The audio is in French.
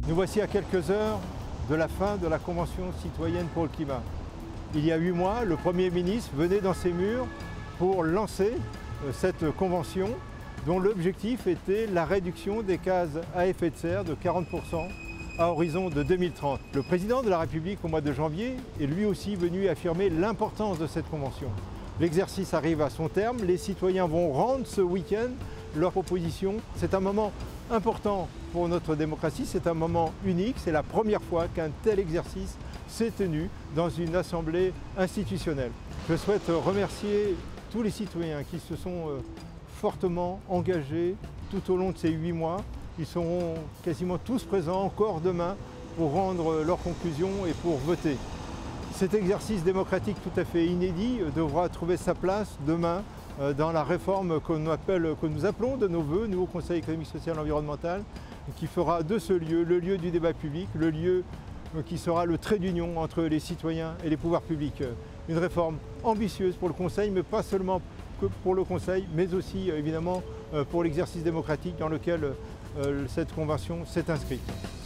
Nous voici à quelques heures de la fin de la Convention citoyenne pour le climat. Il y a 8 mois, le Premier ministre venait dans ces murs pour lancer cette convention dont l'objectif était la réduction des gaz à effet de serre de 40% à horizon de 2030. Le président de la République, au mois de janvier, est lui aussi venu affirmer l'importance de cette convention. L'exercice arrive à son terme, les citoyens vont rendre ce week-end leurs propositions. C'est un moment important pour notre démocratie, c'est un moment unique, c'est la première fois qu'un tel exercice s'est tenu dans une assemblée institutionnelle. Je souhaite remercier tous les citoyens qui se sont fortement engagés tout au long de ces 8 mois. Ils seront quasiment tous présents encore demain pour rendre leurs conclusions et pour voter. Cet exercice démocratique tout à fait inédit devra trouver sa place demain dans la réforme que nous appelons de nos voeux, nous au Conseil économique, social et environnemental, qui fera de ce lieu le lieu du débat public, le lieu qui sera le trait d'union entre les citoyens et les pouvoirs publics. Une réforme ambitieuse pour le Conseil, mais pas seulement que pour le Conseil, mais aussi évidemment pour l'exercice démocratique dans lequel cette convention s'est inscrite.